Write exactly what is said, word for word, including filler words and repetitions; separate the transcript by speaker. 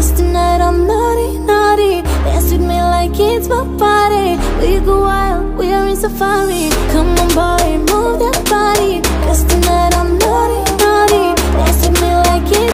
Speaker 1: Cause tonight I'm naughty, naughty. Dance with me like it's my party. We go wild, we are in safari. Come on boy, move that body.